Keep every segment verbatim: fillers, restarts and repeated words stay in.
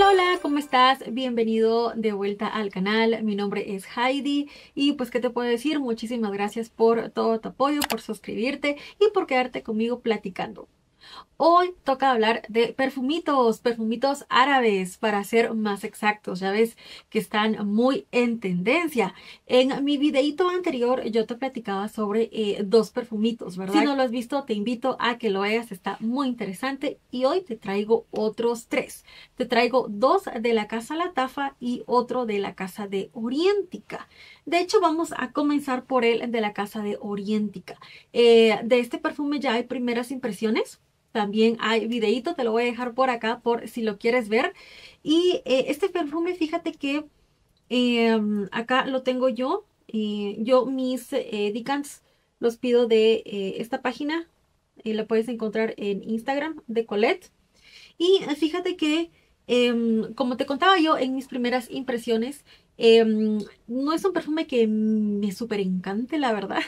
Hola, hola, ¿cómo estás? Bienvenido de vuelta al canal. Mi nombre es Heidi y pues, ¿qué te puedo decir? Muchísimas gracias por todo tu apoyo, por suscribirte y por quedarte conmigo platicando. Hoy toca hablar de perfumitos, perfumitos árabes para ser más exactos. Ya ves que están muy en tendencia. En mi videito anterior yo te platicaba sobre eh, dos perfumitos, ¿verdad? Si no lo has visto, te invito a que lo veas, está muy interesante. Y hoy te traigo otros tres. Te traigo dos de la casa Latafa y otro de la casa de Orientica. De hecho, vamos a comenzar por el de la casa de Orientica. Eh, de este perfume ya hay primeras impresiones. También hay videíto, te lo voy a dejar por acá por si lo quieres ver. Y eh, este perfume, fíjate que eh, acá lo tengo yo. Eh, yo mis eh, decants los pido de eh, esta página. Eh, la puedes encontrar en Instagram de Colette. Y eh, fíjate que, em, como te contaba yo en mis primeras impresiones, em, no es un perfume que me súper encante, la verdad.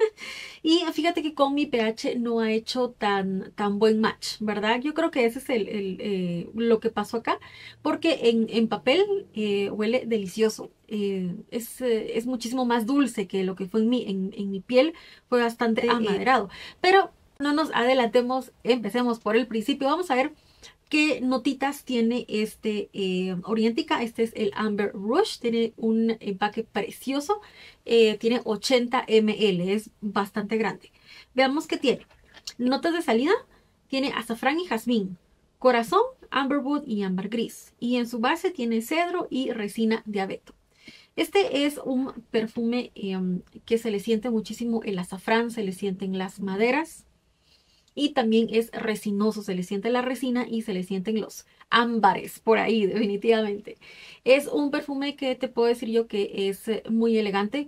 Y fíjate que con mi pH no ha hecho tan, tan buen match, ¿verdad? Yo creo que ese es el, el, eh, lo que pasó acá, porque en, en papel eh, huele delicioso. Eh, es, eh, es muchísimo más dulce que lo que fue en mi, en, en mi piel, fue bastante amaderado. Pero no nos adelantemos, empecemos por el principio. Vamos a ver qué notitas tiene este eh, Orientica. Este es el Amber Rush, tiene un empaque precioso, eh, tiene ochenta mililitros, es bastante grande. Veamos qué tiene. Notas de salida, tiene azafrán y jazmín, corazón, amberwood y ámbar gris. Y en su base tiene cedro y resina de abeto. Este es un perfume eh, que se le siente muchísimo el azafrán, se le sienten las maderas. Y también es resinoso, se le siente la resina y se le sienten los ámbares por ahí, definitivamente. Es un perfume que te puedo decir yo que es eh, muy elegante,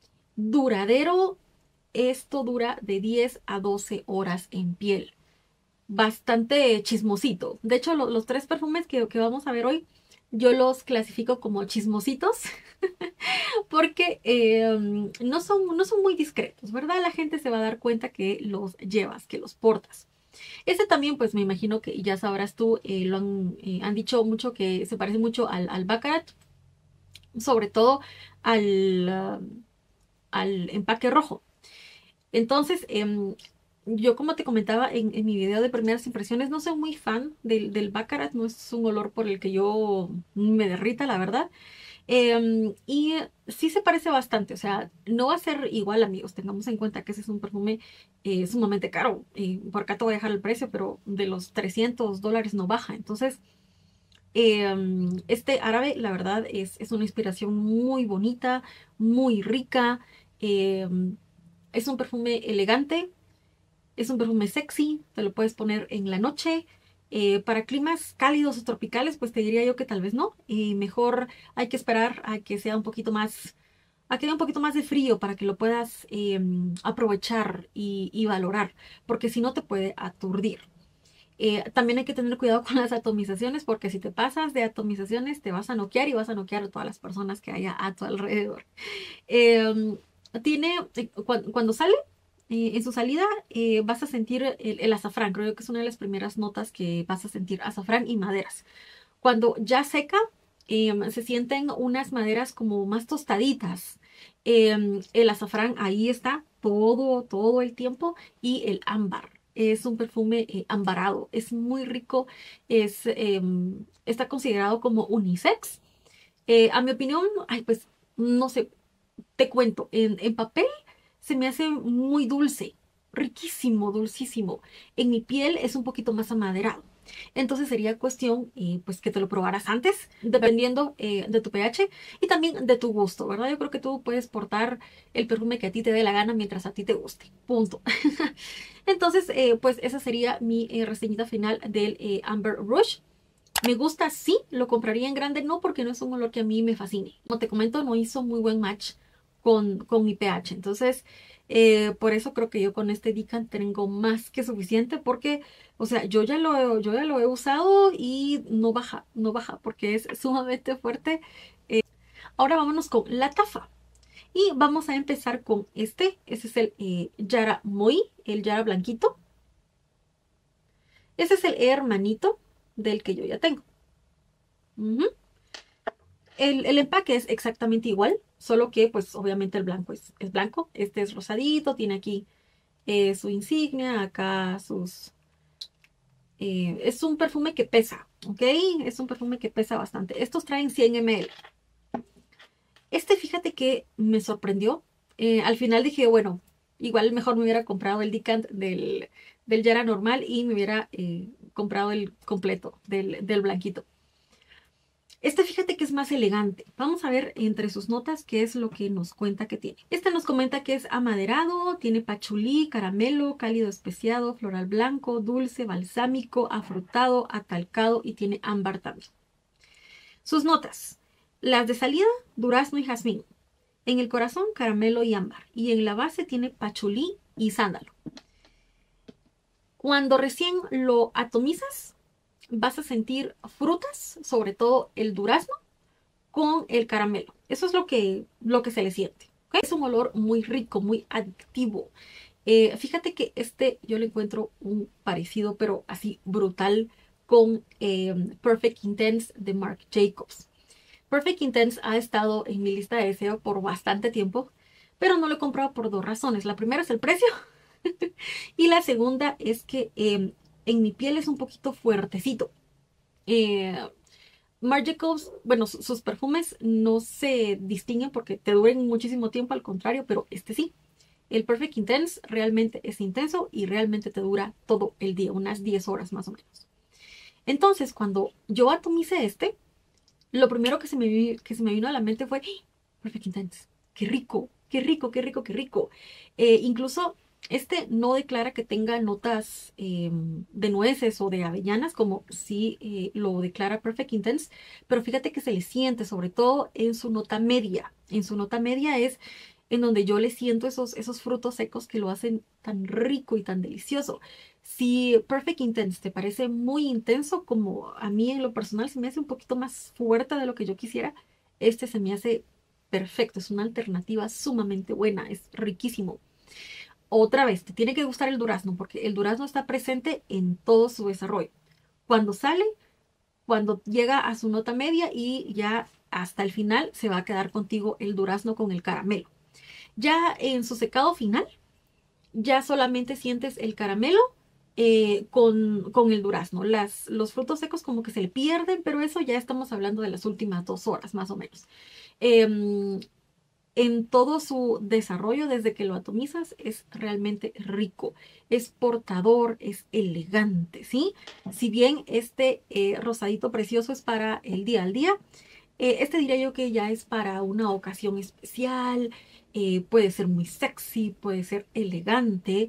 duradero. Esto dura de diez a doce horas en piel. Bastante chismosito. De hecho, lo- los tres perfumes que, que vamos a ver hoy, yo los clasifico como chismositos porque eh, no son, no son muy discretos, ¿verdad? La gente se va a dar cuenta que los llevas, que los portas. Este también, pues me imagino que ya sabrás tú, eh, lo han, eh, han dicho mucho que se parece mucho al, al Baccarat, sobre todo al, ah, al empaque rojo. Entonces, em, yo como te comentaba en, en mi video de primeras impresiones, no soy muy fan del, del Baccarat, no es un olor por el que yo me derrita, la verdad. Em, y sí se parece bastante, o sea, no va a ser igual, amigos. Tengamos en cuenta que ese es un perfume eh, sumamente caro. Eh, por acá te voy a dejar el precio, pero de los trescientos dólares no baja. Entonces, em, este árabe, la verdad, es, es una inspiración muy bonita, muy rica. Em, es un perfume elegante, es un perfume sexy, te lo puedes poner en la noche. Eh, para climas cálidos o tropicales, pues te diría yo que tal vez no. Eh, mejor hay que esperar a que sea un poquito más, a que haya un poquito más de frío para que lo puedas eh, aprovechar y, y valorar, porque si no te puede aturdir. Eh, también hay que tener cuidado con las atomizaciones, porque si te pasas de atomizaciones te vas a noquear y vas a noquear a todas las personas que haya a tu alrededor. Eh, tiene, eh, cu- cuando sale, eh, en su salida eh, vas a sentir el, el azafrán. Creo que es una de las primeras notas que vas a sentir, azafrán y maderas. Cuando ya seca, em, se sienten unas maderas como más tostaditas. Em, el azafrán ahí está todo, todo el tiempo y el ámbar. Es un perfume eh, ambarado, es muy rico, es, em, está considerado como unisex. Eh, a mi opinión, ay, pues no sé, te cuento, en, en papel se me hace muy dulce, riquísimo, dulcísimo. En mi piel es un poquito más amaderado. Entonces sería cuestión, eh, pues, que te lo probaras antes, dependiendo eh, de tu pH y también de tu gusto, ¿verdad? Yo creo que tú puedes portar el perfume que a ti te dé la gana mientras a ti te guste. Punto. Entonces, eh, pues esa sería mi eh, reseñita final del eh, Amber Rush. Me gusta, sí, lo compraría en grande, no porque no es un olor que a mí me fascine. Como te comento, no hizo muy buen match con, con mi pH. Entonces, eh, por eso creo que yo con este Decant tengo más que suficiente porque, o sea, yo ya lo, he- yo ya lo he usado y no baja, no baja porque es sumamente fuerte. Ahora vámonos con la tafa. Y vamos a empezar con este. Este es el eh, Yara Moi, el Yara blanquito. Ese es el hermanito del que yo ya tengo. Ujú. El, el empaque es exactamente igual, solo que pues obviamente el blanco es, es blanco. Este es rosadito, tiene aquí eh, su insignia, acá sus... eh, es un perfume que pesa, ¿ok? Es un perfume que pesa bastante. Estos traen cien mililitros. Este, fíjate que me sorprendió. Eh, al final dije, bueno, igual mejor me hubiera comprado el decant del, del Yara normal y me hubiera eh, comprado el completo del, del blanquito. Este, fíjate que es más elegante. Vamos a ver entre sus notas qué es lo que nos cuenta que tiene. Este nos comenta que es amaderado, tiene pachulí, caramelo, cálido especiado, floral blanco, dulce, balsámico, afrutado, atalcado y tiene ámbar también. Sus notas. Las de salida, durazno y jazmín. En el corazón, caramelo y ámbar. Y en la base tiene pachulí y sándalo. Cuando recién lo atomizas, vas a sentir frutas, sobre todo el durazno, con el caramelo. Eso es lo que, lo que se le siente. ¿Okay? Es un olor muy rico, muy adictivo. Eh, fíjate que este yo le encuentro un parecido, pero así brutal, con eh, Perfect Intense de Marc Jacobs. Perfect Intense ha estado en mi lista de deseo por bastante tiempo, pero no lo he comprado por dos razones. La primera es el precio y la segunda es que eh, en mi piel es un poquito fuertecito. Eh, Marc Jacobs, bueno, su- sus perfumes no se distinguen porque te duren muchísimo tiempo, al contrario, pero este sí. El Perfect Intense realmente es intenso y realmente te dura todo el día, unas diez horas más o menos. Entonces, cuando yo atomicé este, lo primero que se me, vi- que se me vino a la mente fue ¡Ah! Perfect Intense. ¡Qué rico! ¡Qué rico! ¡Qué rico! ¡Qué rico! Eh, incluso este no declara que tenga notas eh, de nueces o de avellanas, como sí eh, lo declara Perfect Intense, pero fíjate que se le siente, sobre todo en su nota media. En su nota media es en donde yo le siento esos, esos frutos secos que lo hacen tan rico y tan delicioso. Si Perfect Intense te parece muy intenso, como a mí en lo personal se me hace un poquito más fuerte de lo que yo quisiera, este se me hace perfecto. Es una alternativa sumamente buena, es riquísimo. Otra vez, te tiene que gustar el durazno, porque el durazno está presente en todo su desarrollo. Cuando sale, cuando llega a su nota media y ya hasta el final se va a quedar contigo el durazno con el caramelo. Ya en su secado final, ya solamente sientes el caramelo eh, con, con el durazno. Las, los frutos secos como que se le pierden, pero eso ya estamos hablando de las últimas dos horas más o menos. Em, en todo su desarrollo, desde que lo atomizas, es realmente rico, es portador, es elegante, ¿sí? Si bien este eh, rosadito precioso es para el día al día, eh, este diría yo que ya es para una ocasión especial, eh, puede ser muy sexy, puede ser elegante.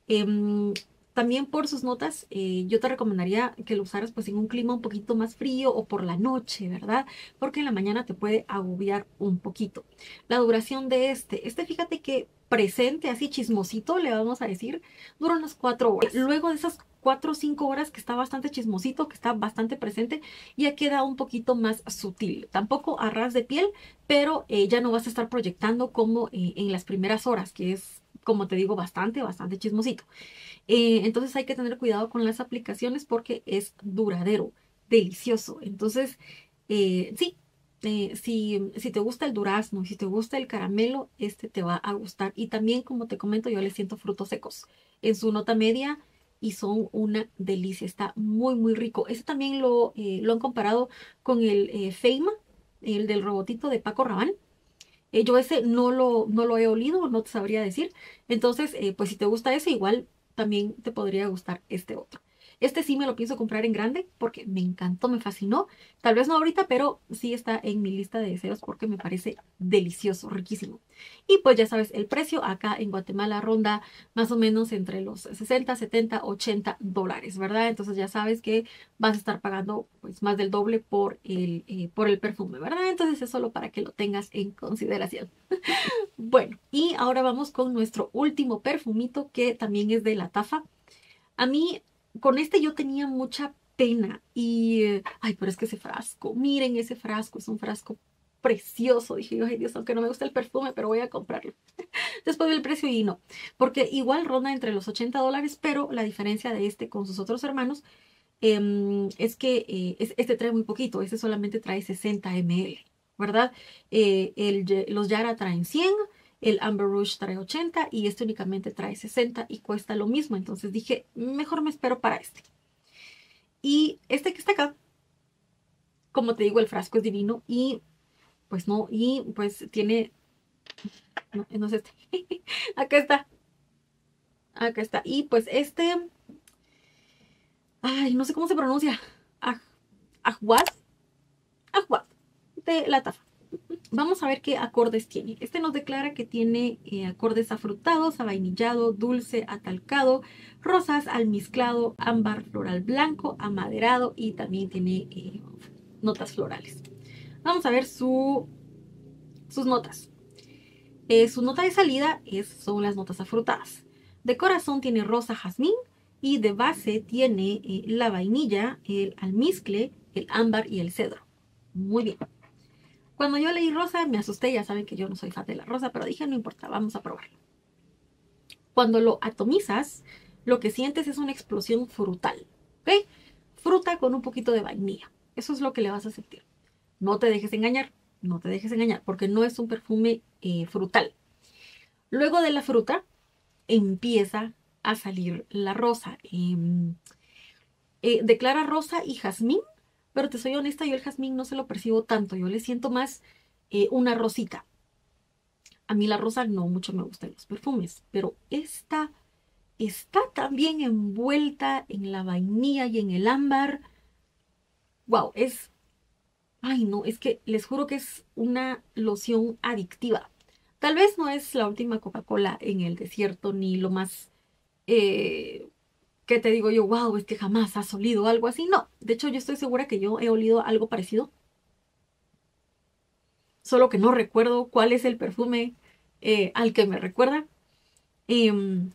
Em, También por sus notas, eh, yo te recomendaría que lo usaras pues en un clima un poquito más frío o por la noche, ¿verdad? Porque en la mañana te puede agobiar un poquito. La duración de este, este fíjate que presente, así chismosito, le vamos a decir, dura unas cuatro horas. Luego de esas cuatro o cinco horas que está bastante chismosito, que está bastante presente, ya queda un poquito más sutil. Tampoco a ras de piel, pero eh, ya no vas a estar proyectando como eh, en las primeras horas, que es, como te digo, bastante, bastante chismosito. Eh, entonces hay que tener cuidado con las aplicaciones porque es duradero, delicioso. Entonces, eh, sí. Eh, si, si te gusta el durazno, si te gusta el caramelo, este te va a gustar. Y también, como te comento, yo le siento frutos secos en su nota media y son una delicia. Está muy, muy rico. Este también lo, eh, lo han comparado con el eh, Feima, el del robotito de Paco Rabanne. Eh, yo ese no lo, no lo he olido, no te sabría decir. Entonces, eh, pues si te gusta ese, igual también te podría gustar este otro. Este sí me lo pienso comprar en grande porque me encantó, me fascinó. Tal vez no ahorita, pero sí está en mi lista de deseos porque me parece delicioso, riquísimo. Y pues ya sabes, el precio acá en Guatemala ronda más o menos entre los sesenta, setenta, ochenta dólares, ¿verdad? Entonces ya sabes que vas a estar pagando pues más del doble por el, eh, por el perfume, ¿verdad? Entonces es solo para que lo tengas en consideración. Bueno, y ahora vamos con nuestro último perfumito que también es de la Tafa. A mí, con este yo tenía mucha pena y, eh, ay, pero es que ese frasco, miren ese frasco, es un frasco precioso. Dije, ay Dios, aunque no me gusta el perfume, pero voy a comprarlo. Después del precio y no, porque igual ronda entre los ochenta dólares, pero la diferencia de este con sus otros hermanos em, es que eh, es- este trae muy poquito, este solamente trae sesenta mililitros, ¿verdad? Eh, el Ye- los Yara traen cien, el Amber Rouge trae ochenta y este únicamente trae sesenta y cuesta lo mismo. Entonces dije, mejor me espero para este. Y este que está acá, como te digo, el frasco es divino y pues no, y pues tiene, no, no es este, acá está, acá está. Y pues este, ay, no sé cómo se pronuncia, Aj- ajuaz, ajuaz, de la taza. Vamos a ver qué acordes tiene. Este nos declara que tiene eh, acordes afrutados, avainillado, dulce, atalcado, rosas, almizclado, ámbar, floral blanco, amaderado y también tiene eh, notas florales. Vamos a ver su, sus notas. Eh, su nota de salida es, son las notas afrutadas. De corazón tiene rosa, jazmín y de base tiene eh, la vainilla, el almizcle, el ámbar y el cedro. Muy bien. Cuando yo leí rosa me asusté, ya saben que yo no soy fan de la rosa, pero dije no importa, vamos a probarlo. Cuando lo atomizas, lo que sientes es una explosión frutal, ¿ok? Fruta con un poquito de vainilla. Eso es lo que le vas a sentir. No te dejes engañar, no te dejes engañar, porque no es un perfume eh, frutal. Luego de la fruta empieza a salir la rosa. Eh, eh, declara rosa y jazmín, pero te soy honesta, yo el jazmín no se lo percibo tanto, yo le siento más eh, una rosita. A mí la rosa no mucho me gustan los perfumes, pero esta está también envuelta en la vainilla y en el ámbar. Wow, es, ay no, es que les juro que es una loción adictiva. Tal vez no es la última Coca-Cola en el desierto ni lo más, eh, ¿qué te digo yo? Wow, es que jamás has olido algo así. No, de hecho yo estoy segura que yo he olido algo parecido, solo que no recuerdo cuál es el perfume eh, al que me recuerda. Em,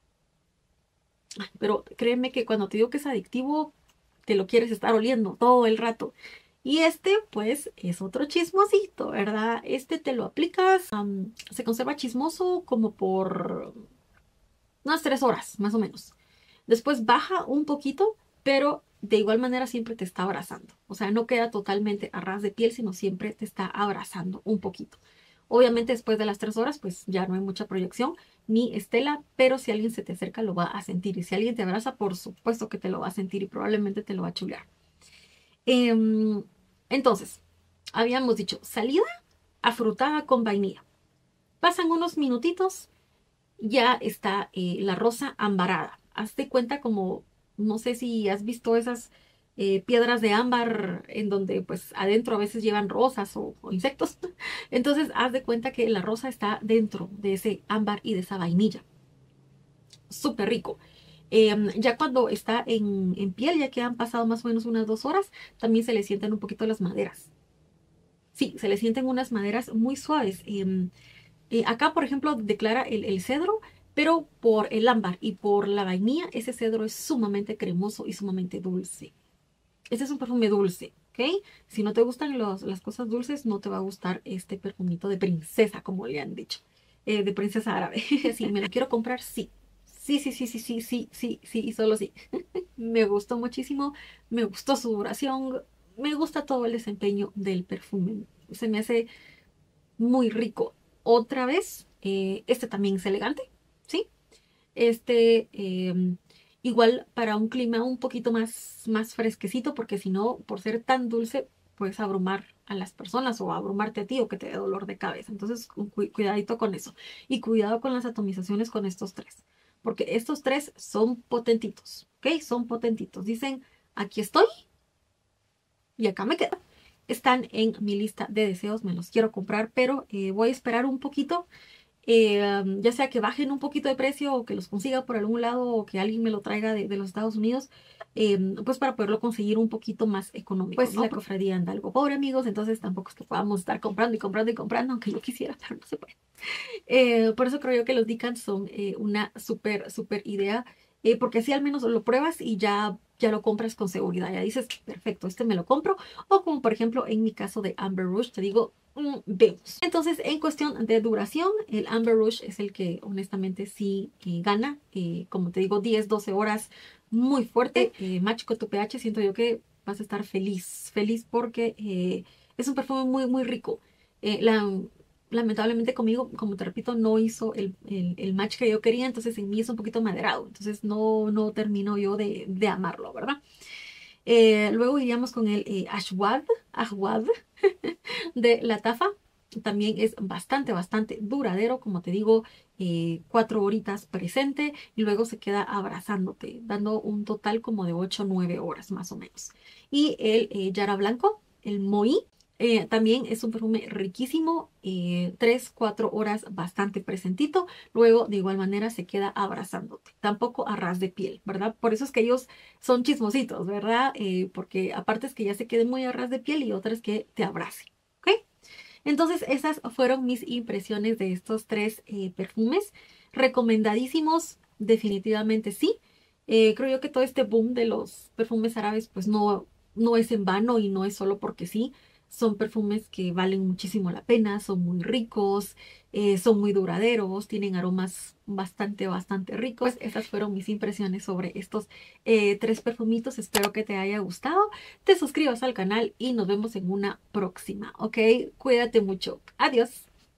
Pero créeme que cuando te digo que es adictivo, te lo quieres estar oliendo todo el rato. Y este, pues, es otro chismosito, ¿verdad? Este te lo aplicas, am, se conserva chismoso como por unas tres horas, más o menos. Después baja un poquito, pero de igual manera siempre te está abrazando. O sea, no queda totalmente a ras de piel, sino siempre te está abrazando un poquito. Obviamente después de las tres horas, pues ya no hay mucha proyección ni estela, pero si alguien se te acerca lo va a sentir. Y si alguien te abraza, por supuesto que te lo va a sentir y probablemente te lo va a chulear. Em, entonces, habíamos dicho salida afrutada con vainilla. Pasan unos minutitos, ya está eh, la rosa ambarada. Hazte cuenta como, no sé si has visto esas eh, piedras de ámbar en donde pues adentro a veces llevan rosas o, o insectos. Entonces haz de cuenta que la rosa está dentro de ese ámbar y de esa vainilla. Súper rico. Em, ya cuando está en, en piel, ya que han pasado más o menos unas dos horas, también se le sienten un poquito las maderas. Sí, se le sienten unas maderas muy suaves. Em, eh, acá, por ejemplo, declara el, el cedro, pero por el ámbar y por la vainilla, ese cedro es sumamente cremoso y sumamente dulce. Este es un perfume dulce, ¿ok? Si no te gustan los- las cosas dulces, no te va a gustar este perfumito de princesa, como le han dicho, eh, de princesa árabe. Sí, me lo quiero comprar, sí. Sí, sí, sí, sí, sí, sí, sí, sí, y solo sí. Me gustó muchísimo, me gustó su duración, me gusta todo el desempeño del perfume. Se me hace muy rico. Otra vez, eh, este también es elegante, ¿sí? Este, eh, igual para un clima un poquito más, más fresquecito, porque si no, por ser tan dulce, puedes abrumar a las personas o abrumarte a ti o que te dé dolor de cabeza. Entonces, cu- cuidadito con eso. Y cuidado con las atomizaciones con estos tres, porque estos tres son potentitos, ¿ok? Son potentitos. Dicen, aquí estoy y acá me quedo. Están en mi lista de deseos, me los quiero comprar, pero eh, voy a esperar un poquito, eh, ya sea que bajen un poquito de precio o que los consiga por algún lado o que alguien me lo traiga de, de los Estados Unidos, eh, pues para poderlo conseguir un poquito más económico. Pues ¿no? La cofradía anda algo pobre, amigos, entonces tampoco es que podamos estar comprando y comprando y comprando, aunque yo quisiera, pero no se puede. Eh, por eso creo yo que los Dicans son eh, una súper, súper idea. eh, porque así al menos lo pruebas y ya, ya lo compras con seguridad. Ya dices, perfecto, este me lo compro. O como por ejemplo en mi caso de Amber Rouge, te digo, mm, vemos. Entonces, en cuestión de duración, el Amber Rouge es el que honestamente sí eh, gana. Eh, como te digo, diez doce horas muy fuerte. Eh, Match con tu pH, siento yo que vas a estar feliz, feliz porque eh, es un perfume muy, muy rico. Eh, la, lamentablemente conmigo, como te repito, no hizo el, el, el match que yo quería, entonces en mí es un poquito maderado, entonces no, no termino yo de, de amarlo, ¿verdad? Eh, luego iríamos con el eh, Ashwad, Ashwad de la Tafa. También es bastante, bastante duradero, como te digo, eh, cuatro horitas presente y luego se queda abrazándote, dando un total como de ocho o nueve horas más o menos. Y el eh, Yara Blanco, el Moi, eh, también es un perfume riquísimo, eh, tres cuatro horas bastante presentito, luego de igual manera se queda abrazándote, tampoco a ras de piel, ¿verdad? Por eso es que ellos son chismositos, ¿verdad? Eh, porque aparte es que ya se quede muy a ras de piel y otra es que te abrace, ¿ok? Entonces esas fueron mis impresiones de estos tres eh, perfumes, recomendadísimos, definitivamente sí. Eh, creo yo que todo este boom de los perfumes árabes pues no, no es en vano y no es solo porque sí. Son perfumes que valen muchísimo la pena, son muy ricos, eh, son muy duraderos, tienen aromas bastante, bastante ricos. Pues esas fueron mis impresiones sobre estos eh, tres perfumitos. Espero que te haya gustado. Te suscribas al canal y nos vemos en una próxima, ¿ok? Cuídate mucho. Adiós.